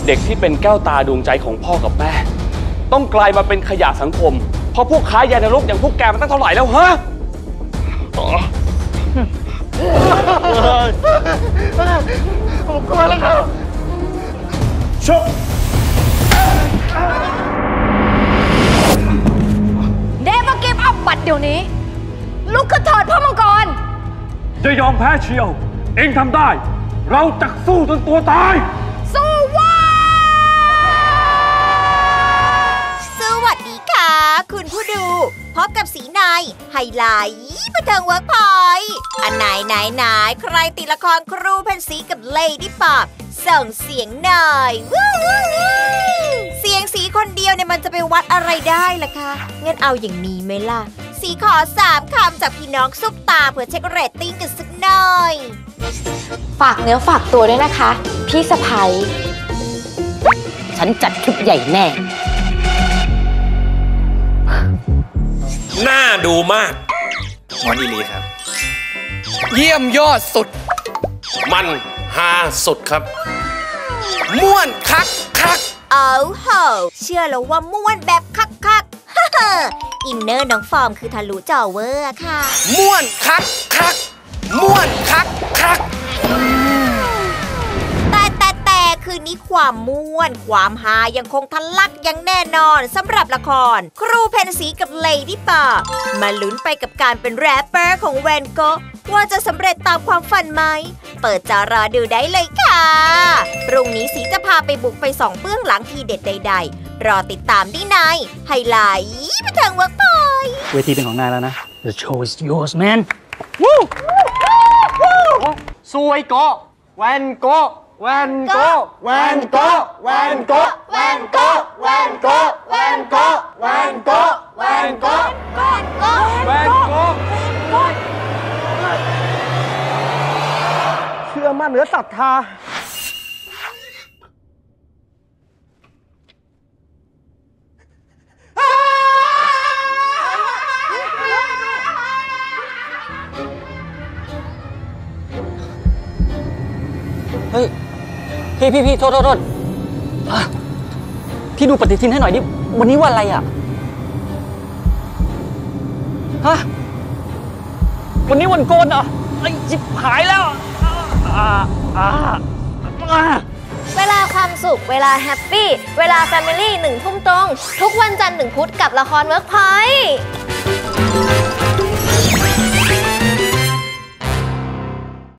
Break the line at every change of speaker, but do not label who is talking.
เด็กที่เป็นแก้วตาดวงใจของพ่อกับแม่ต้องกลายมาเป็นขยะสังคมเพราะพวกค้ายานรกอย่างพวกแกมันตั้งเท่าไหร่แล้วฮะ
ผมกลัวแล้วครับชก
เดฟเก็บอัพบัตรเดี๋ยวนี้ลุกขึ้นเถิดพ่อมังกร
จะยอมแพ้เชียวเองทำได้เราจะสู้จนตัวตาย
สู้ว่า
สวัสดีค่ะคุณผู้ดูพบกับสีนายไฮไลท์บันเทิงเวิร์กพอยต์อันไหนใครติดละครครูเพนสีกับเลดี้ป๊อปส่งเสียงหน่อยเสียงสีคนเดียวเนี่ยมันจะไปวัดอะไรได้ล่ะคะงั้นเอาอย่างนี้ไหมล่ะสีขอ3 คำจากพี่น้องซุปตาเพื่อเช็คเรตติ้งกันสักหน่อย
ฝากเนื้อฝากตัวด้วยนะคะพี่สะใภ้
ฉันจัดทริปใหญ่แน่
น่าดูมากมอนอีลีครับเยี่ยมยอดสุดมันฮาสุดครับม่วนคัก
เอาโหเชื่อแล้วว่าม่วนแบบคักอินเนอร์น้องฟอร์มคือทะลุจอเวอร์ค่ะ
ม่วนคักม่วนคัก
แต่คืนนี้ความม่วนความฮายังคงทะลักอย่างแน่นอนสำหรับละครครูเพนสีกับเลดี้ป๊อปมาลุ้นไปกับการเป็นแรปเปอร์ของแวนโกะว่าจะสำเร็จตามความฝันไหมเปิดจอรอดูได้เลยค่ะพรุ่งนี้สีจะพาไปบุกไปส่องเบื้องหลังทีเด็ดใดๆรอติดตามได้ในไฮไลท์บันเทิงเวิร์กพอยต์
เวทีเป็นของนายแล้วนะ The show is yours man
ซวยโกะแวนโกะแวนโกะแวนโกะแวนโกะแวนโกะแวนโกะแวนโกะแวนโกะแวนโกะแวนโกะแวนโกะเชื่อมั่นเหนือศรัทธาเฮ้ยพี่โทษพี่ดูปฏิทินให้หน่อยดิวันนี้วันอะไรอ่ะฮะวันนี้วันโกนเหรอไอ้จิบหายแล้ว
เวลาความสุขเวลาแฮปปี้เวลาแฟมิลี่1 ทุ่มตรงทุกวันจันทร์ถึงพุธกับละครเวิร์กพอยต์